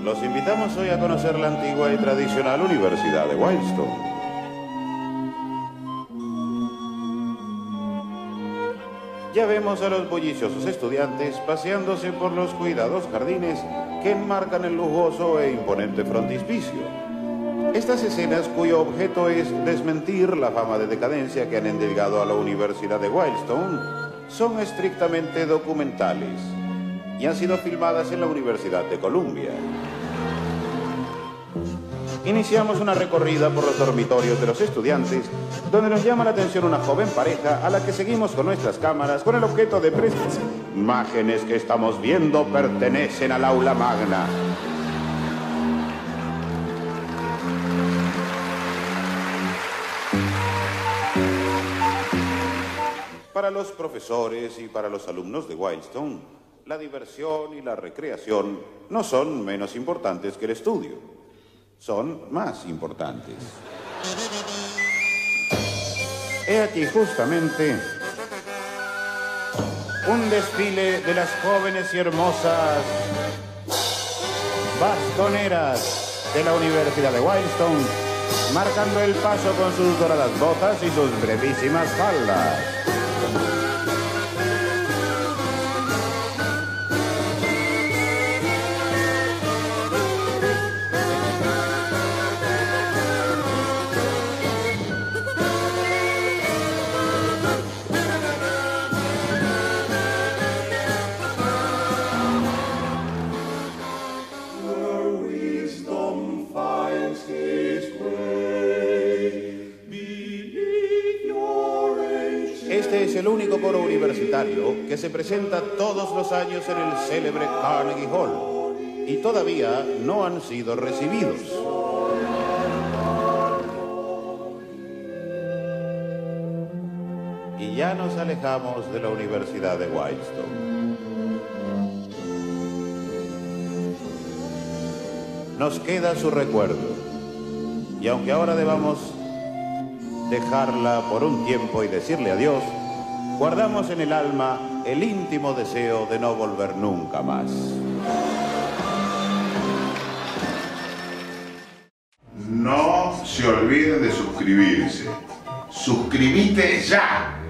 Los invitamos hoy a conocer la antigua y tradicional Universidad de Wildstone. Ya vemos a los bulliciosos estudiantes paseándose por los cuidados jardines que enmarcan el lujoso e imponente frontispicio. Estas escenas cuyo objeto es desmentir la fama de decadencia que han endilgado a la Universidad de Wildstone son estrictamente documentales y han sido filmadas en la Universidad de Columbia. Iniciamos una recorrida por los dormitorios de los estudiantes, donde nos llama la atención una joven pareja a la que seguimos con nuestras cámaras con el objeto de presenciar. Imágenes que estamos viendo pertenecen al aula magna. Para los profesores y para los alumnos de Wildstone, la diversión y la recreación no son menos importantes que el estudio. Son más importantes. He aquí justamente un desfile de las jóvenes y hermosas bastoneras de la Universidad de Wildstone, marcando el paso con sus doradas botas y sus brevísimas faldas. Este es el único coro universitario que se presenta todos los años en el célebre Carnegie Hall y todavía no han sido recibidos. Y ya nos alejamos de la Universidad de Wildstone. Nos queda su recuerdo, y aunque ahora debamos dejarla por un tiempo y decirle adiós, guardamos en el alma el íntimo deseo de no volver nunca más. No se olviden de suscribirse. ¡Suscríbete ya!